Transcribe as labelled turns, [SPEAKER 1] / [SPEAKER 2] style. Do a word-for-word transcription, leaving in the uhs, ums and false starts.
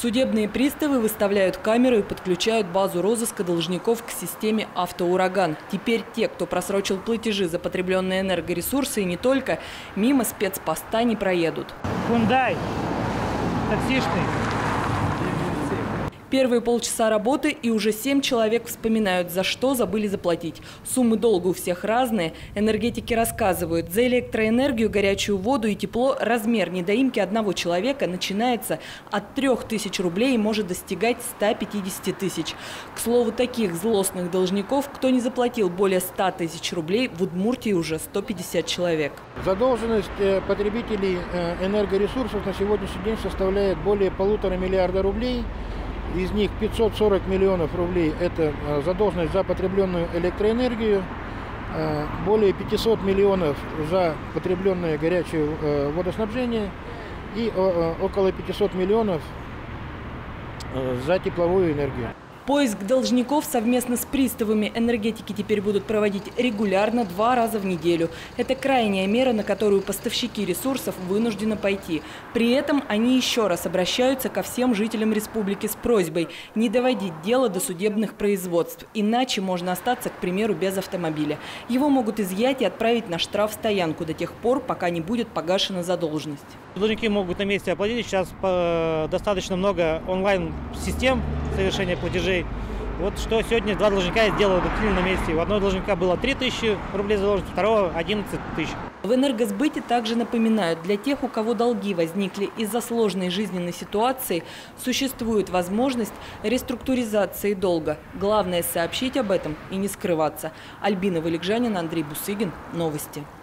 [SPEAKER 1] Судебные приставы выставляют камеру и подключают базу розыска должников к системе «Автоураган». Теперь те, кто просрочил платежи за потребленные энергоресурсы и не только, мимо спецпоста не проедут.
[SPEAKER 2] Hyundai, таксишный.
[SPEAKER 1] Первые полчаса работы, и уже семь человек вспоминают, за что забыли заплатить. Суммы долга у всех разные. Энергетики рассказывают, за электроэнергию, горячую воду и тепло размер недоимки одного человека начинается от трёх тысяч рублей и может достигать ста пятидесяти тысяч. К слову, таких злостных должников, кто не заплатил более ста тысяч рублей, в Удмуртии уже сто пятьдесят человек.
[SPEAKER 3] Задолженность потребителей энергоресурсов на сегодняшний день составляет более полутора миллиарда рублей. Из них пятьсот сорок миллионов рублей – это задолженность за потребленную электроэнергию, более пятисот миллионов за потребленное горячее водоснабжение и около пятисот миллионов за тепловую энергию.
[SPEAKER 1] Поиск должников совместно с приставами энергетики теперь будут проводить регулярно два раза в неделю. Это крайняя мера, на которую поставщики ресурсов вынуждены пойти. При этом они еще раз обращаются ко всем жителям республики с просьбой не доводить дело до судебных производств. Иначе можно остаться, к примеру, без автомобиля. Его могут изъять и отправить на штрафстоянку до тех пор, пока не будет погашена задолженность.
[SPEAKER 2] Должники могут на месте оплатить. Сейчас достаточно много онлайн-систем совершения платежей. Вот что сегодня два должника я сделал буквально на месте. У одного должника было три тысячи рублей задолженность, у второго одиннадцать тысяч.
[SPEAKER 1] В энергосбыте также напоминают, для тех, у кого долги возникли из-за сложной жизненной ситуации, существует возможность реструктуризации долга. Главное – сообщить об этом и не скрываться. Альбина Валикжанина, Андрей Бусыгин. Новости.